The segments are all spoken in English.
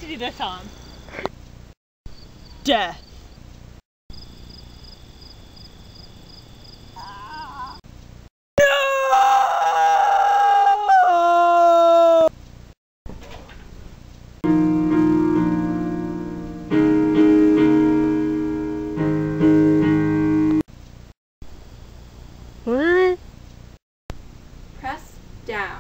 to do this, Tom. Death. What? Press down.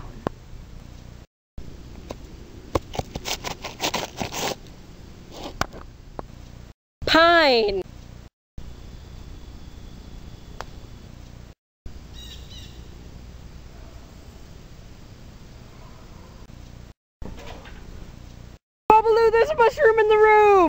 Pine. Babaloo, there's a mushroom in the room!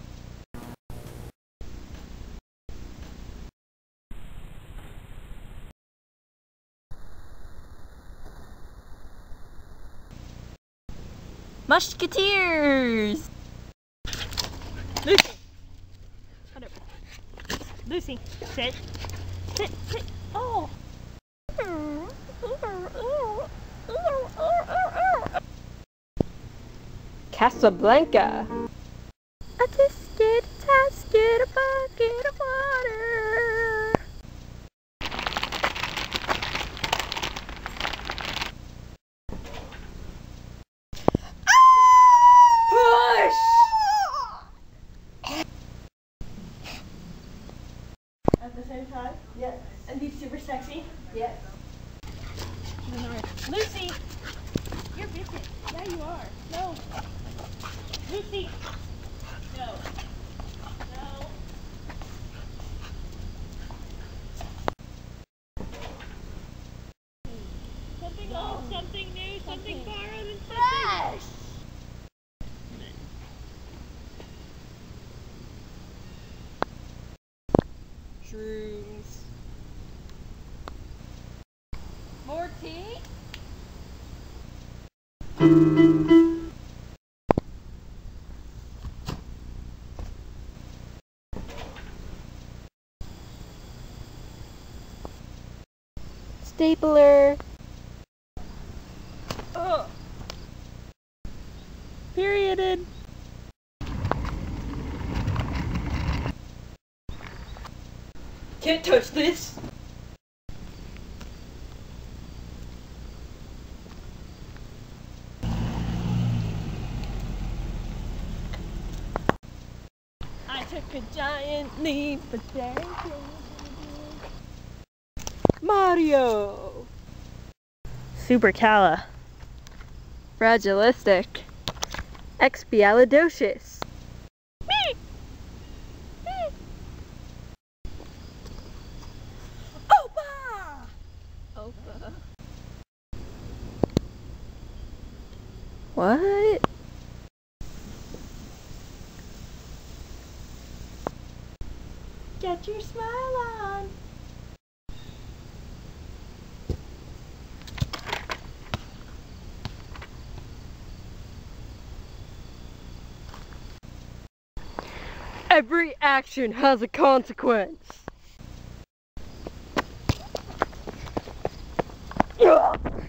Musketeers! Lucy! Hold up. Lucy, sit. Sit, sit. Oh! Casablanca. I tasted a bucket of water. Push! At the same time? Yes. And be super sexy? Yes. Lucy! You're busy. Yeah, you are. No. Lucy! No. No. Something old, something new, something borrowed, and something... Shrooms. More tea? Stapler. Oh. Perioded. Can't touch this. I took a giant leap for dancing. Mario. Supercala. Fragilistic. Expialidocious. Opa! Opa. What? Get your smile on. Every action has a consequence. Ugh.